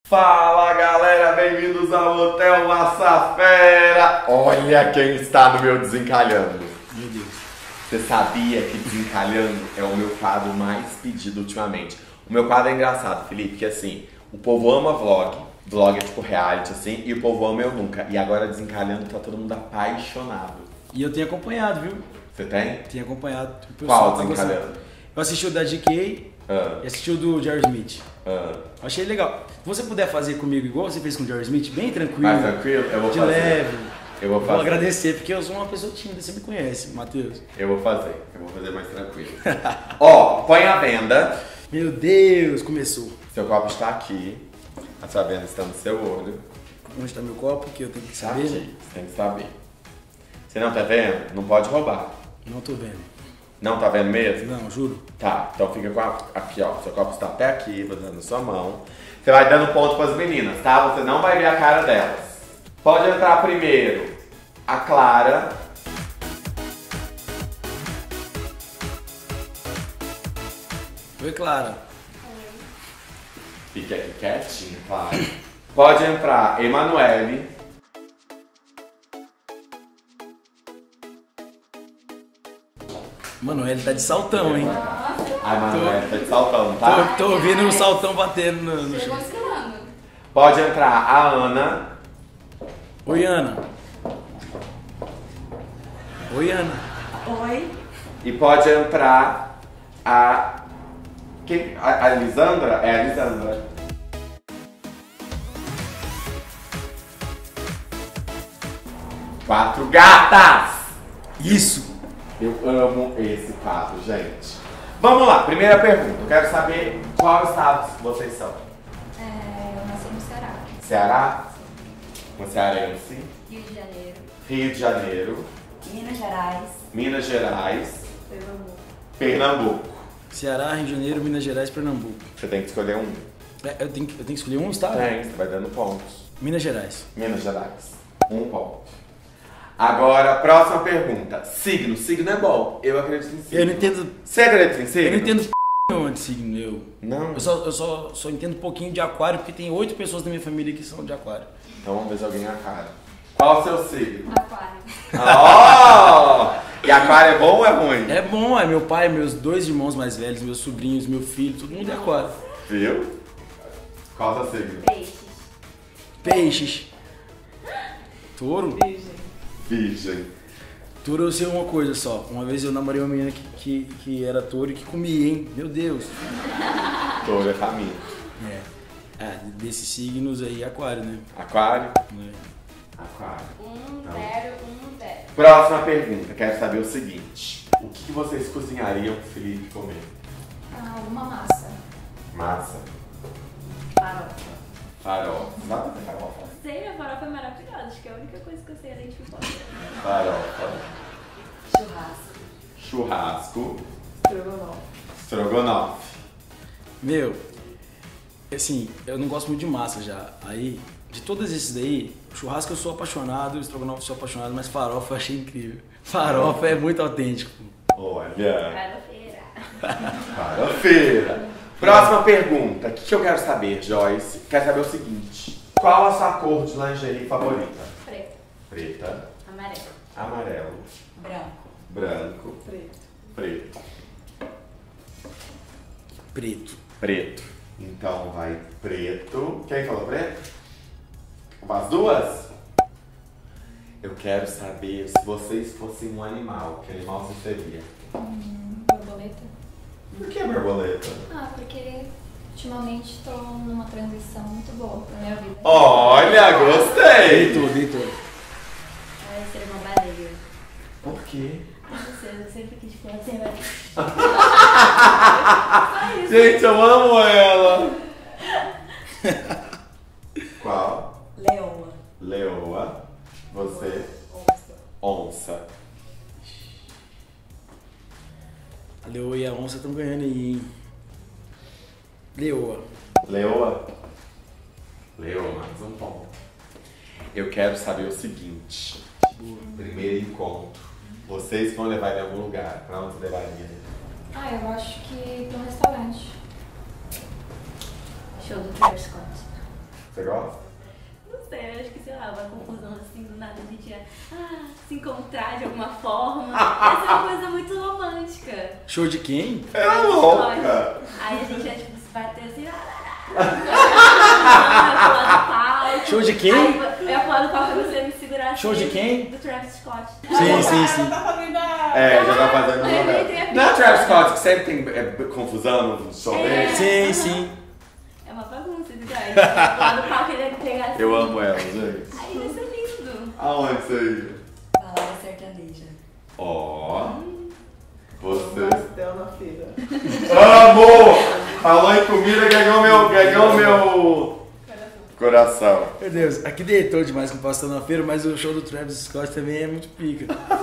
Fala galera, bem-vindos ao Hotel Massafera. Olha quem está no meu Desencalhando. Meu Deus. Você sabia que Desencalhando é o meu quadro mais pedido ultimamente? O meu quadro é engraçado, Felipe, que assim, o povo ama vlog. Vlog é tipo reality, assim, e o povo ama Eu Nunca. E agora Desencalhando tá todo mundo apaixonado. E eu tenho acompanhado, viu? Você tem? Tenho acompanhado. O Qual pessoal tá Desencalhando? gostando. Eu assisti o da GK e assisti o do Jerry Smith. Achei legal. Se você puder fazer comigo igual você fez com o Jerry Smith, bem tranquilo. Mais tranquilo? Eu vou de fazer. leve. Eu vou fazer. Vou agradecer, porque eu sou uma pessoa tímida, você me conhece, Matheus. Eu vou fazer mais tranquilo. Ó, põe a venda. Meu Deus, começou. Seu copo está aqui. A sua venda está no seu olho. Onde está meu copo, que eu tenho que Tá saber? aqui, você tem que saber. Você não tá vendo? Não pode roubar. Não tô vendo. Não tá vendo mesmo? Não, juro. Tá, então fica com aqui, ó. Seu copo está até aqui, você tá na sua mão. Você vai dando ponto para as meninas, tá? Você não vai ver a cara delas. Pode entrar primeiro a Clara. Oi, Clara. Fique aqui quietinha, Clara. Pode entrar Emanuele. Mano, ele tá de saltão, hein? A Emanuele tá de saltão, tá? Tô ouvindo o saltão batendo no chão. Pode entrar a Ana. Oi, Ana. Oi, Ana. Oi. E pode entrar a... A Lisandra? É a Lisandra. Quatro gatas! Isso! Eu amo esse quadro, gente. Vamos lá, primeira pergunta. Eu quero saber qual estado vocês são. Eu nasci no Ceará. Ceará? Uma cearense. Rio de Janeiro. Rio de Janeiro. Minas Gerais. Minas Gerais. Pernambuco. Pernambuco. Ceará, Rio de Janeiro, Minas Gerais, Pernambuco. Você tem que escolher um. Eu tenho que escolher um estado? Tem, você vai dando pontos. Minas Gerais. Minas Gerais. Um ponto. Agora, próxima pergunta. Signo. Signo é bom. Eu acredito em signo. Eu não entendo. Você acredita em signo? Eu não entendo nenhuma de signo, eu. Não? Eu só entendo um pouquinho de aquário, porque tem 8 pessoas da minha família que são de aquário. Então vamos ver se alguém é aquário. Qual o seu signo? Aquário. Oh! E aquário é bom ou é ruim? É bom, é meu pai, meus 2 irmãos mais velhos, meus sobrinhos, meu filho, todo mundo é aquário. Viu? Qual o seu signo? Peixes. Peixes. Touro? Virgem. Touro eu sei uma coisa só. Uma vez eu namorei uma menina que era touro e que comia, hein? Meu Deus. Touro é caminho. Desses signos aí, aquário, né? Aquário? É. Aquário. 1-0. Próxima pergunta. Quero saber o seguinte. O que vocês cozinhariam pro Felipe comer? Alguma massa. Massa. Farofa. Farofa. Sabe fazer farofa? Sei, a farofa é maravilhosa. Acho que é a única coisa que eu sei além de fazer. Farofa. Churrasco. Churrasco. Estrogonofe. Estrogonofe. Meu, assim, eu não gosto muito de massa já. Aí, de todos esses daí, churrasco eu sou apaixonado, estrogonofe eu sou apaixonado, mas farofa eu achei incrível. Farofa é muito autêntico. Olha. Farofeira. Farofeira. Próxima pergunta. O que eu quero saber, Joyce? Quero saber o seguinte. Qual a sua cor de lingerie favorita? Preto. Preta. Amarelo. Amarelo. Branco. Branco. Preto. Preto. Preto. Preto. Então vai preto. Quem falou preto? As duas? Eu quero saber se vocês fossem um animal. Que animal você seria? Borboleta. Por que borboleta? Porque ultimamente tô numa transição muito boa pra minha vida. Olha, gostei! Deitou. Vai ser uma baleia. Por quê? Não sei, eu sempre quis falar assim, mas... Gente, eu amo ela! Qual? Leoa. Leoa. Você? Onça. Onça. A leoa e a onça estão ganhando aí, hein? Leoa. Leoa? Leoa, mais um ponto. Eu quero saber o seguinte. Primeiro encontro. Vocês vão levar ele em algum lugar. Pra onde você levaria? Eu acho que pra um restaurante. Show do Travis Scott. Você gosta? Não sei, eu acho que, sei lá, uma confusão assim, do nada a gente ia se encontrar de alguma forma. Ia ser uma coisa muito romântica. Show de quem? É louca! Aí a gente ia, tipo, se bater assim, pular do palco. Show de quem? Aí eu ia pular do palco e você me segurar assim. Show de quem? Do Travis Scott. Sim. Tá fazendo a... É, já tá fazendo eu novela. entrei a Não é o Travis Scott que sempre tem confusão no show dele? Sim. É uma bagunça, entendeu? Aí pular do palco ele ia pegar assim. Eu amo ela, gente. Aí vai ser lindo. Aonde isso aí? Balada sertaneja. Ó. Você. Pastel na feira. Amo! Falou em comida, ganhou meu coração. Meu Deus, aqui deitou demais com o pastel na feira, mas o show do Travis Scott também é muito pica.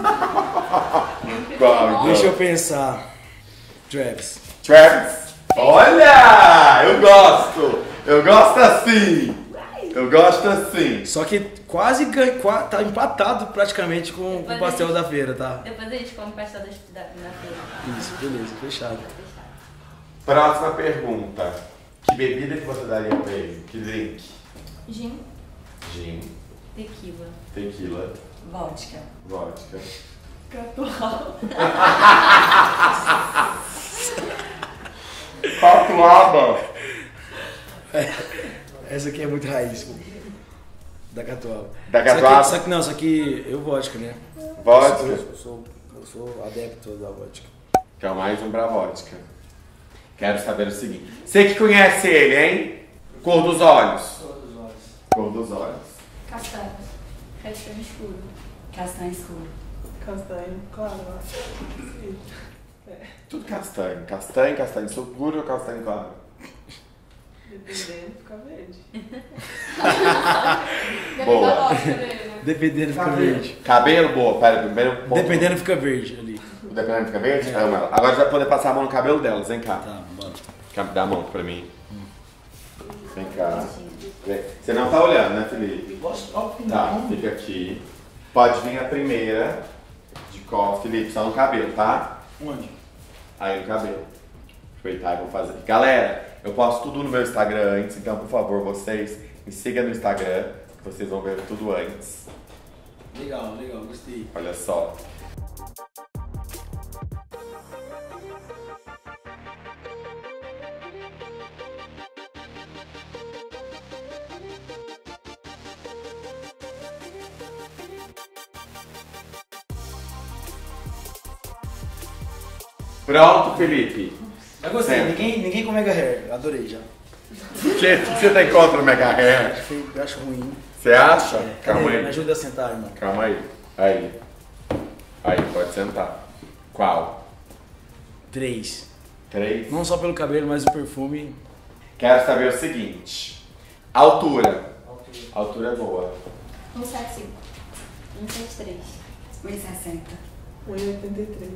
Qual? Deixa eu pensar. Travis. Travis. Olha! Eu gosto assim! Eu gosto assim! Só que tá empatado praticamente com o pastel da feira, tá? Depois a gente come pastel na feira. Isso, beleza, fechado. Próxima pergunta. Que bebida que você daria pra ele? Que drink? Gin. Gin, Tequila. tequila, Vodka. vodka. Catuaba. Catuaba! Essa aqui é muito raiz, pô. Da catuaba. Da catuaba? Só que eu vodka, né? Vodka? Eu sou adepto da vodka. Que é mais um pra vodka. Quero saber o seguinte. Você que conhece ele, hein? Cor dos olhos. Cor dos olhos. Castanho. Castanho escuro. Castanho escuro. Castanho, claro. Tudo castanho. Castanho escuro ou castanho claro? Dependendo, fica verde. Boa. Da vodka dele, né? Dependendo fica verde. Cabelo, boa. Pera, primeiro ponto. Dependendo fica verde ali. Dependendo fica verde? Amo ela. Agora você vai poder passar a mão no cabelo delas. Vem cá. Tá, bora. Dá a mão pra mim. Vem cá. Você não tá olhando, né, Felipe? Tá, fica aqui. Pode vir a primeira de cor. Felipe, só no cabelo, tá? Onde? Aí no cabelo. Aproveitar e vou fazer. Galera, eu posto tudo no meu Instagram antes, então por favor, vocês me sigam no Instagram, que vocês vão ver tudo antes. Legal, gostei. Olha só. Pronto, Felipe. Eu gostei, Certo. ninguém com mega hair, adorei já. O que você tem contra o Mega Hair? Eu acho ruim. Você acha? Calma Cadê? Me aí. ajuda a sentar, irmão. Calma aí. Aí, pode sentar. Qual? 3. 3? Não só pelo cabelo, mas o perfume. Quero saber o seguinte. Altura. Altura é boa. 175. 173. 1,60. 1,83.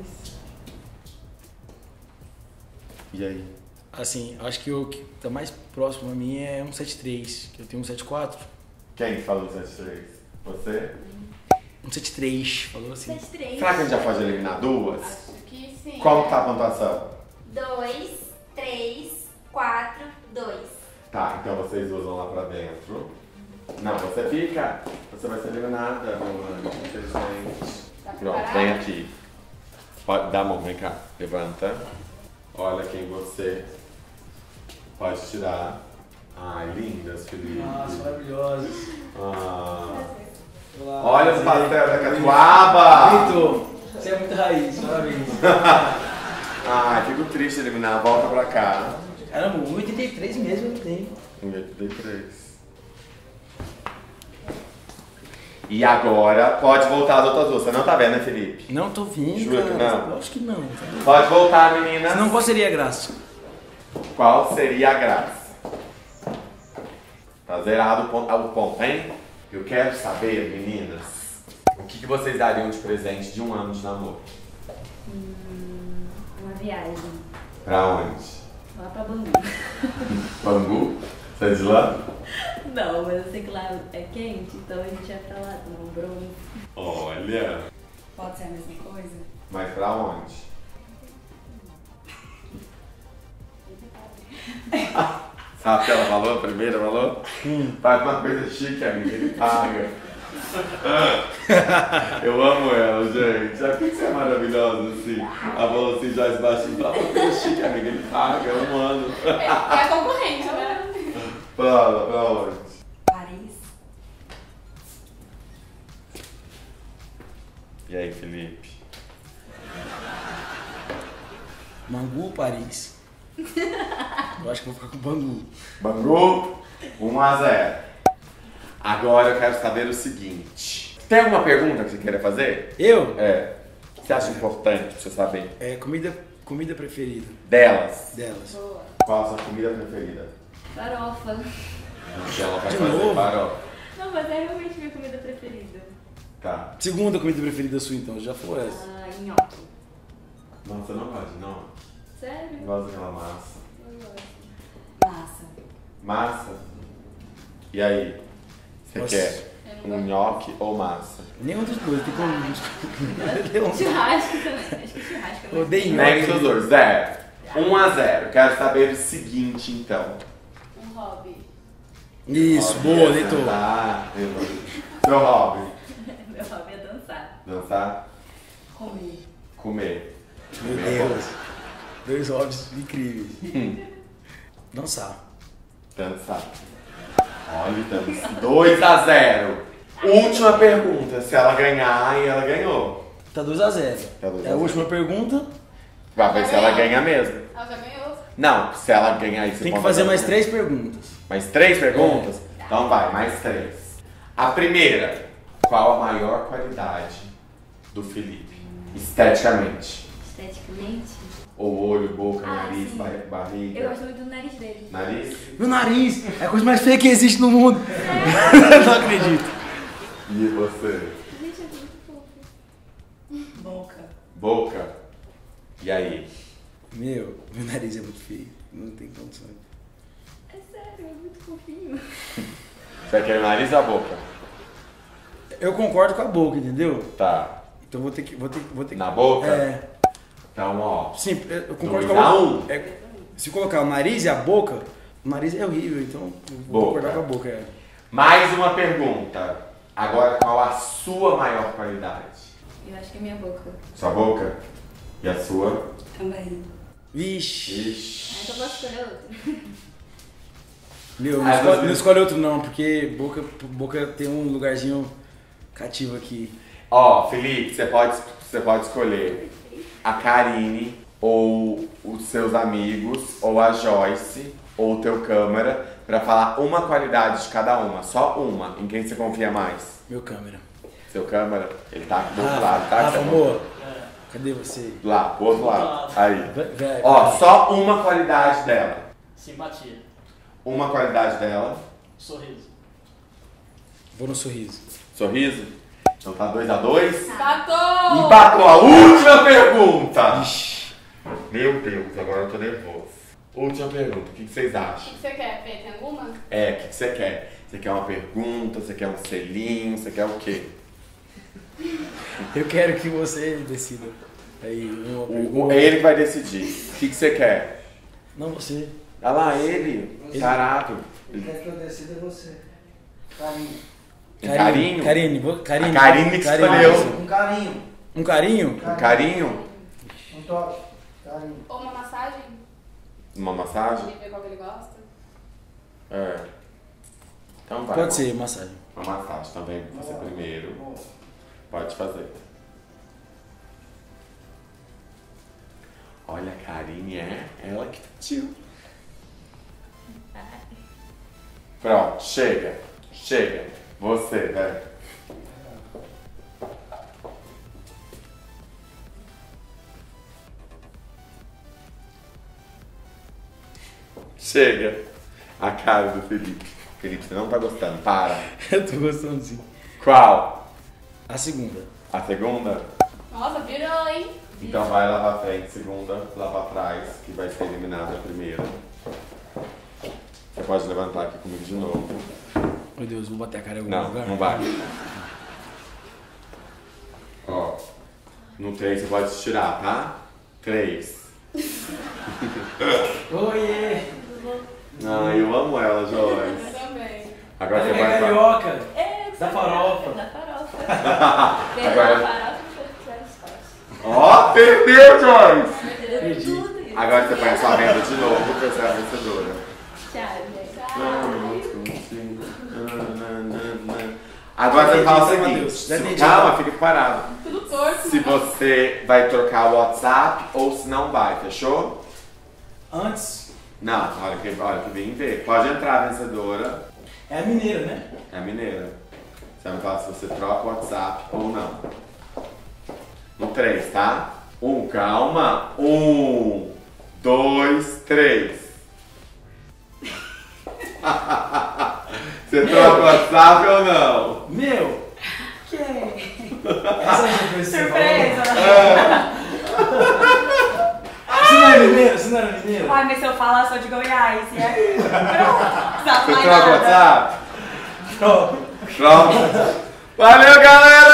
E aí? Assim, acho que o que tá mais próximo a mim é 173, que eu tenho 174. Quem falou 73? Você? 173, falou assim. 173. Será que a gente já pode eliminar duas? Acho que sim. Como tá a pontuação? 2, 3, 4, 2. Tá, então vocês duas vão lá pra dentro. Não, você fica. Você vai ser eliminada, meu mano. Infelizmente. Tá Pronto, preparado? vem aqui. Pode, dá a mão, vem cá. Levanta. Olha quem você pode tirar. Ai, lindas, Felipe. maravilhosos. Ah. Olá, Olha o pastel da catuaba! Vitor, você é muito raiz, parabéns. Ai, fico triste de eliminar. Volta pra cá. Caramba, 1,83 mesmo eu tenho. 1,83. E agora, pode voltar as outras duas. Você não tá vendo, né, Felipe? Não tô vindo, Jura que cara. não? Lógico que não. Pode voltar, meninas. Senão qual seria a graça? Qual seria a graça? Tá zerado o ponto, hein? Eu quero saber, meninas, o que vocês dariam de presente de 1 ano de namoro? Uma viagem. Pra onde? Lá pra Bangu. Bangu? Você é de lá? Não, mas eu sei que lá é quente, então a gente vai pra lá tomar um bronze. Olha. Pode ser a mesma coisa? Mas pra onde? Sabe o que ela falou? A primeira falou? Faz uma coisa chique, amiga, ele paga. Eu amo ela, gente. Sabe por que você é maravilhosa assim? Ela falou assim, já baixinho, fala uma coisa chique, amiga, ele paga, eu amo. É a concorrente, né? Pra onde? Paris. E aí, Felipe? Bangu ou Paris? Eu acho que vou ficar com Bangu. Bangu, 1-0. Agora eu quero saber o seguinte. Tem alguma pergunta que você queira fazer? Eu? É. O que você acha importante pra você saber? É comida preferida Delas. delas. Boa. Qual a sua comida preferida? Farofa. Que ela vai De fazer novo? farofa. Não, mas é realmente minha comida preferida. Tá. Segunda comida preferida sua, então. Já foi essa. Ah, nhoque. Nossa, eu não gosto, não. Sério? Não gosto daquela massa. Eu gosto. Massa. Massa? E aí? Você Nossa. quer Eu não um nhoque ou massa? Nenhum dos dois. Tem como... Churrasco também. Acho que churrasco é mais Odeio Nem nhoque. dos dois. 0. 1-0. Quero saber o seguinte, então. Um hobby. Isso, Hobby boa, é Leitor. sentar, seu hobby? Meu hobby é dançar. Dançar? Comer. Comer. Meu Comer é Deus. Dois hobbies incríveis. Dançar. Dançar. Olha, dança. 2-0. Última pergunta. Se ela ganhar, e ela ganhou. Tá 2-0. Tá 2 a 0. É a última pergunta. Vai ver se ela ganha mesmo. Ela já ganhou? Não, se ela ganhar isso. Tem que fazer mais 3 perguntas. Mais 3 perguntas? Então vai, mais 3. A primeira. Qual a maior qualidade do Felipe? Esteticamente. Esteticamente, Ou olho, boca, Ah, nariz, sim. barriga. eu gosto muito do nariz dele. Nariz? Meu nariz é a coisa mais feia que existe no mundo. Não acredito. E você? Gente, é muito fofo. Boca. Boca? E aí? Meu nariz é muito feio. Não tem condições. É sério, é muito fofinho. Você quer o nariz ou a boca? Eu concordo com a boca, entendeu? Tá. Então vou ter que. Na boca? É. Então, ó. Sim, eu concordo 2 com a a boca. 1. É, se colocar o nariz e a boca, o nariz é horrível, então eu vou Boca. concordar com a boca. É. Mais uma pergunta. Agora, qual a sua maior qualidade? Eu acho que é minha boca. Sua boca? E a sua? Também. Vixe. Ah, Ixi. então posso escolher outro? Meu, Ah, você- não escolhe outro não, porque boca tem um lugarzinho cativo aqui. Ó, Felipe, você pode escolher a Karine, ou os seus amigos, ou a Joyce, ou o teu câmera, pra falar uma qualidade de cada uma. Só uma. Em quem você confia mais? Meu câmera. Seu câmera? Ele tá do outro lado, tá? Rafa, Você- amor, cadê você? Lá, pro outro lado. Aí. Vai. Ó, só uma qualidade dela. Simpatia. Uma qualidade dela. Sorriso. Vou no sorriso. Sorriso. Então tá 2-2. Empatou! Empatou a última pergunta. Meu Deus, agora eu tô nervoso. Última pergunta, o que vocês O acham? que você quer, Fê? Tem alguma? É, o que você quer? Você quer uma pergunta? Você quer um selinho? Você quer o quê? Eu quero que você decida. Aí, uma pergunta. Ele que vai decidir. O que você quer? Não, você. Olha lá, ele. Tarado. Ele quer que eu decida você. Carinho. Carinho? Karine. A Karine que escolheu. Um carinho. Um carinho? Um carinho? Um toque. Carinho. Ou uma massagem? Uma Pra massagem? ele ver qual que ele gosta? É. Então vai. Pode ser, massagem. Uma massagem também, você primeiro. Boa. Pode fazer. Olha, a Karine é ela que pediu. Pronto, chega. Chega. Você, velho. Chega. A cara do Felipe. Felipe, você não tá gostando. Para. Eu tô gostando sim. Qual? A segunda. A segunda? Nossa, virou, hein? Então vai lá pra frente, segunda, lá pra trás, que vai ser eliminada a primeira. Você pode levantar aqui comigo de novo. Meu Deus, vou bater a cara em algum Não, lugar? não vai. Ó, no 3 você pode tirar, tá? 3. Oiê! Ah, eu amo ela, Joyce. Eu também. Agora você É vai falar. carioca. É, Da farofa. Da farofa. Beijo Agora- da farofa e foi as costas. Ó, perdeu, Joyce! Perdeu Perdi. tudo isso. Agora você põe a sua venda de novo pra ser a vencedora. Tchau, gente. Agora você fala o Entendi, seguinte, Matheus. Já entendi. calma, fique parado. Tudo torto. Se você vai trocar o WhatsApp ou se não vai, fechou? Antes, Não, na hora que vem ver. Pode entrar a vencedora, é a mineira, né? é a mineira. Você vai me falar se você troca o WhatsApp ou não. No 3, tá? Calma. 1, 2, 3. Você troca o WhatsApp ou não? Meu! Que? Essa é a coisa que você Surpresa. falou. Você não é mineiro? Você não era mineiro? Ai, mas se eu falar, eu sou de Goiás. E é... Pronto. Você troca o WhatsApp? Pronto. Pronto. Valeu, galera!